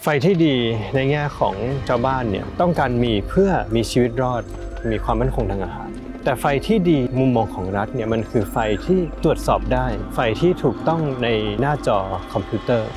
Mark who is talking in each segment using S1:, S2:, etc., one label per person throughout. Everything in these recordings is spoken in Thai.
S1: ไฟที่ดีในแง่ของชาวบ้านเนี่ยต้องการมีเพื่อมีชีวิตรอดมีความมั่นคงทางอาหารแต่ไฟที่ดีมุมมองของรัฐเนี่ยมันคือไฟที่ตรวจสอบได้ไฟที่ถูกต้องในหน้าจอคอมพิวเตอร์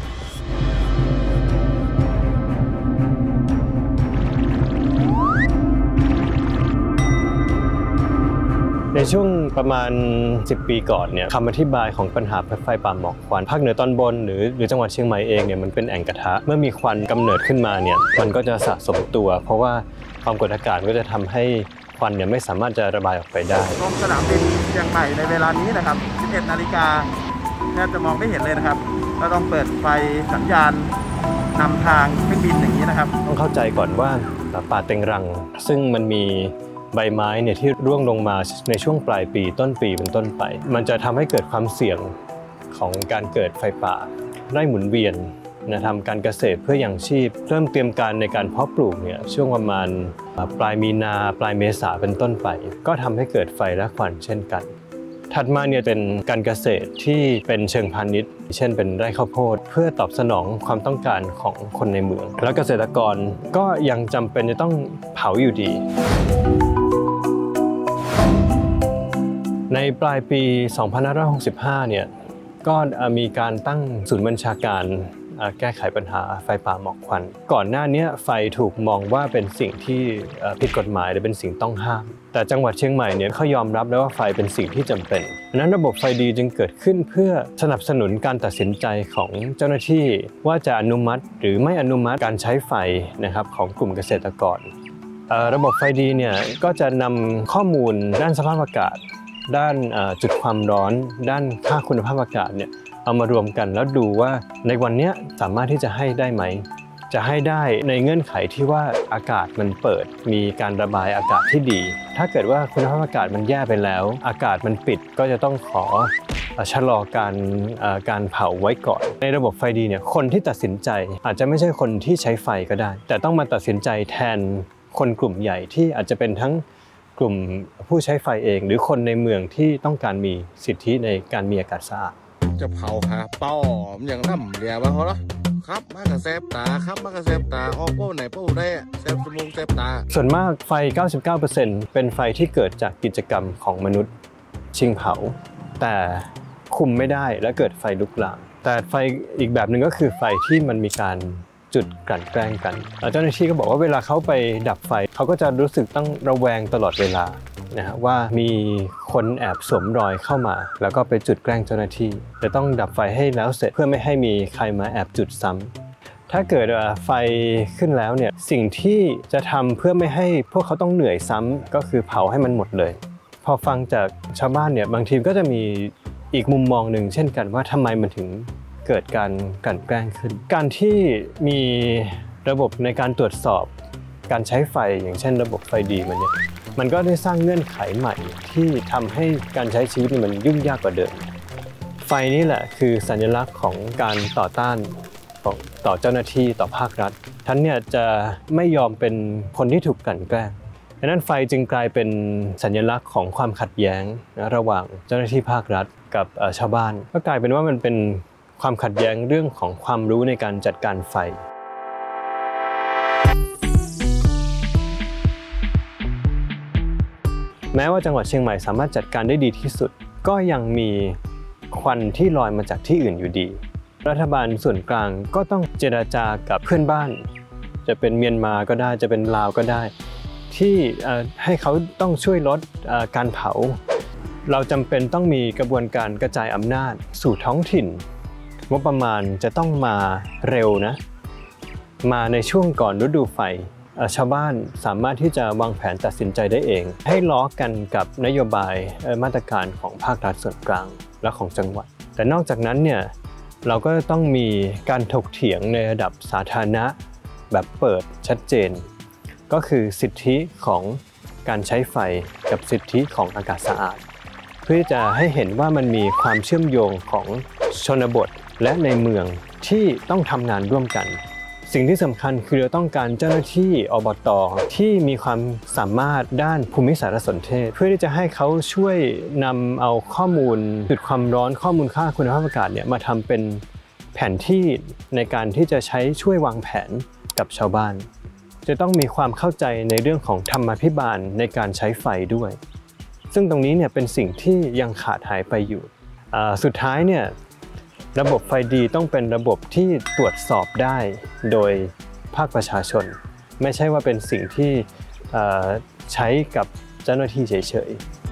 S1: ในช่วงประมาณ10 ปีก่อนเนี่ยคำอธิบายของปัญหาไฟป่าหมอกควันภาคเหนือตอนบนหรือจังหวัดเชียงใหม่เองเนี่ยมันเป็นแอ่งกระทะเมื่อมีควันกำเนิดขึ้นมาเนี่ยมันก็จะสะสมตัวเพราะว่าความกดอากาศก็จะทำให้ควันเนี่ยไม่สามารถจะระบายออกไปได้
S2: ลงสนามบินเชียงใหม่ในเวลานี้นะครับ11 นาฬิกาแทบจะมองไม่เห็นเลยนะครับก็ต้องเปิดไฟสัญญาณนำทางเครื่องบินอย่างนี้นะครับ
S1: ต้องเข้าใจก่อนว่าป่าเต็งรังซึ่งมันมีใบไม้เนี่ยที่ร่วงลงมาในช่วงปลายปีต้นปีเป็นต้นไปมันจะทำให้เกิดความเสี่ยงของการเกิดไฟป่าไร่หมุนเวียนทำการเกษตรเพื่อยังชีพเริ่มเตรียมการในการเพาะปลูกเนี่ยช่วงประมาณปลายมีนาปลายเมษาเป็นต้นไปก็ทำให้เกิดไฟและควันเช่นกันถัดมาเนี่ยเป็นการเกษตรที่เป็นเชิงพาณิชย์เช่นเป็นไร่ข้าวโพดเพื่อตอบสนองความต้องการของคนในเมืองและเกษตรกรก็ยังจำเป็นจะต้องเผาอยู่ดีในปลายปี 2565 เนี่ยก็มีการตั้งศูนย์บัญชาการแก้ไขปัญหาไฟป่าหมอกควันก่อนหน้านี้ไฟถูกมองว่าเป็นสิ่งที่ผิดกฎหมายหรือเป็นสิ่งต้องห้ามแต่จังหวัดเชียงใหม่เนี่ยเขายอมรับแล้วว่าไฟเป็นสิ่งที่จำเป็นดังนั้นระบบไฟดีจึงเกิดขึ้นเพื่อสนับสนุนการตัดสินใจของเจ้าหน้าที่ว่าจะอนุมัติหรือไม่อนุมัติการใช้ไฟนะครับของกลุ่มเกษตรกรระบบไฟดีเนี่ยก็จะนำข้อมูลด้านสภาพอากาศด้านจุดความร้อนด้านค่าคุณภาพอากาศเนี่ยเอามารวมกันแล้วดูว่าในวันนี้สามารถที่จะให้ได้ไหมจะให้ได้ในเงื่อนไขที่ว่าอากาศมันเปิดมีการระบายอากาศที่ดีถ้าเกิดว่าคุณภาพอากาศมันแย่ไปแล้วอากาศมันปิดก็จะต้องขอชะลอการเผาไว้ก่อนในระบบไฟดีเนี่ยคนที่ตัดสินใจอาจจะไม่ใช่คนที่ใช้ไฟก็ได้แต่ต้องมาตัดสินใจแทนคนกลุ่มใหญ่ที่อาจจะเป็นทั้งกลุ่มผู้ใช้ไฟเองหรือคนในเมืองที่ต้องการมีสิทธิในการมีอากาศสะอาด
S3: จะเผาหาป้อมอย่างน้ำเรียว่าเขาเหรอครับมากระแซบตาครับมากระแซบตาออกโป้ไหนโป้ได้แซบจมูกแซบตา
S1: ส่วนมากไฟ 99% เป็นไฟที่เกิดจากกิจกรรมของมนุษย์ชิงเผาแต่คุมไม่ได้และเกิดไฟลุกลามแต่ไฟอีกแบบหนึ่งก็คือไฟที่มันมีการจุดกลั่นแกล้งกันเจ้าหน้าที่ก็บอกว่าเวลาเขาไปดับไฟเขาก็จะรู้สึกต้องระแวงตลอดเวลานะฮะว่ามีคนแอบสวมรอยเข้ามาแล้วก็ไปจุดแกล้งเจ้าหน้าที่จะต้องดับไฟให้แล้วเสร็จเพื่อไม่ให้มีใครมาแอบจุดซ้ำถ้าเกิดไฟขึ้นแล้วเนี่ยสิ่งที่จะทำเพื่อไม่ให้พวกเขาต้องเหนื่อยซ้ำก็คือเผาให้มันหมดเลยพอฟังจากชาวบ้านเนี่ยบางทีก็จะมีอีกมุมมองหนึ่งเช่นกันว่าทำไมมันถึงเกิดการกลั่นแกล้งขึ้นการที่มีระบบในการตรวจสอบการใช้ไฟอย่างเช่นระบบไฟดีมันก็ได้สร้างเงื่อนไขใหม่ที่ทำให้การใช้ชีวิตมันยุ่งยากกว่าเดิมไฟนี่แหละคือสัญลักษณ์ของการต่อต้านต่อเจ้าหน้าที่ต่อภาครัฐท่านเนี่ยจะไม่ยอมเป็นคนที่ถูกกลั่นแกล้งดังนั้นไฟจึงกลายเป็นสัญลักษณ์ของความขัดแย้งระหว่างเจ้าหน้าที่ภาครัฐกับชาวบ้านก็กลายเป็นว่ามันเป็นความขัดแย้งเรื่องของความรู้ในการจัดการไฟแม้ว่าจังหวัดเชียงใหม่สามารถจัดการได้ดีที่สุดก็ยังมีควันที่ลอยมาจากที่อื่นอยู่ดีรัฐบาลส่วนกลางก็ต้องเจรจากับเพื่อนบ้านจะเป็นเมียนมาก็ได้จะเป็นลาวก็ได้ที่ให้เขาต้องช่วยลดการเผาเราจำเป็นต้องมีกระบวนการกระจายอำนาจสู่ท้องถิ่นงบประมาณจะต้องมาเร็วนะมาในช่วงก่อนฤดูไฟชาวบ้านสามารถที่จะวางแผนตัดสินใจได้เองให้ล้อกันกับนโยบายมาตรการของภาครัฐส่วนกลางและของจังหวัดแต่นอกจากนั้นเนี่ยเราก็ต้องมีการถกเถียงในระดับสาธารณะแบบเปิดชัดเจนก็คือสิทธิของการใช้ไฟกับสิทธิของอากาศสะอาดเพื่อจะให้เห็นว่ามันมีความเชื่อมโยงของชนบทและในเมืองที่ต้องทำงานร่วมกันสิ่งที่สำคัญคือเราต้องการเจ้าหน้าที่อบต.ที่มีความสามารถด้านภูมิสารสนเทศเพื่อที่จะให้เขาช่วยนำเอาข้อมูลจุดความร้อนข้อมูลค่าคุณภาพอากาศเนี่ยมาทำเป็นแผนที่ในการที่จะใช้ช่วยวางแผนกับชาวบ้านจะต้องมีความเข้าใจในเรื่องของธรรมาภิบาลในการใช้ไฟด้วยซึ่งตรงนี้เนี่ยเป็นสิ่งที่ยังขาดหายไปอยู่สุดท้ายเนี่ยระบบไฟดีต้องเป็นระบบที่ตรวจสอบได้โดยภาคประชาชนไม่ใช่ว่าเป็นสิ่งที่ใช้กับเจ้าหน้าที่เฉยๆ